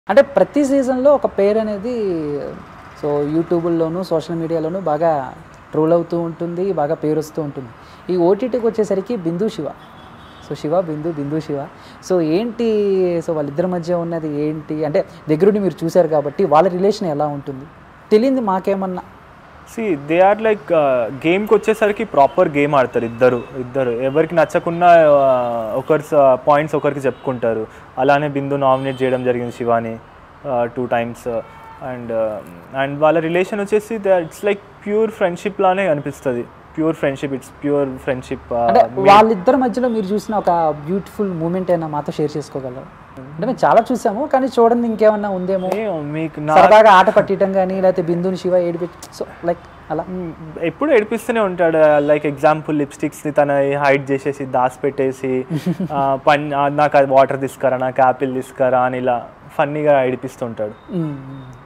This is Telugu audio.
అంటే ప్రతి సీజన్‌లో ఒక పేరు అనేది సో యూట్యూబుల్లోనూ, సోషల్ మీడియాలోనూ బాగా ట్రోల్ అవుతూ ఉంటుంది. బాగా పేరొస్తూ ఉంటుంది. ఈ ఓటీటీకి వచ్చేసరికి బిందు, శివ. సో శివ, బిందు, బిందు, శివ. సో ఏంటి సో వాళ్ళిద్దరి మధ్య ఉన్నది ఏంటి? అంటే దగ్గరుండి మీరు చూసారు కాబట్టి వాళ్ళ రిలేషన్ ఎలా ఉంటుంది? తెలియంది మాకేమన్నా? దే ఆర్ లైక్ గేమ్కి వచ్చేసరికి ప్రాపర్ గేమ్ ఆడతారు ఇద్దరు ఎవరికి నచ్చకున్నా ఒకరి పాయింట్స్ ఒకరికి చెప్పుకుంటారు. అలానే బిందు నామినేట్ చేయడం జరిగింది శివాని 2 times. అండ్ వాళ్ళ రిలేషన్ వచ్చేసి ఇట్స్ లైక్ ప్యూర్ ఫ్రెండ్షిప్ లానే అనిపిస్తుంది. Pure friendship, it's pure friendship. అంటే వాళ్ళిద్దరి మధ్యలో మీరు చూసిన ఒక బ్యూటిఫుల్ మూమెంట్ అయినా మాతో షేర్ చేసుకోగలరు? అంటే మేము చాలా చూసాము, కానీ చూడండి ఇంకేమన్నా ఉందేమో మీకు సరదాగా ఆట పట్టియటం కానీ, లేకపోతే బిందుని శివ సో లైక్ అలా ఎప్పుడు ఏడిపిస్తూనే ఉంటాడు. లైక్ ఎగ్జాంపుల్ లిప్స్టిక్స్ని తన హైడ్ చేసేసి దాచిపెట్టేసి నాకు అది వాటర్ తీసుకురా, నాకు యాపిల్ తీసుకురా అని ఇలా ఫన్నీగా ఏడిపిస్తుంటాడు.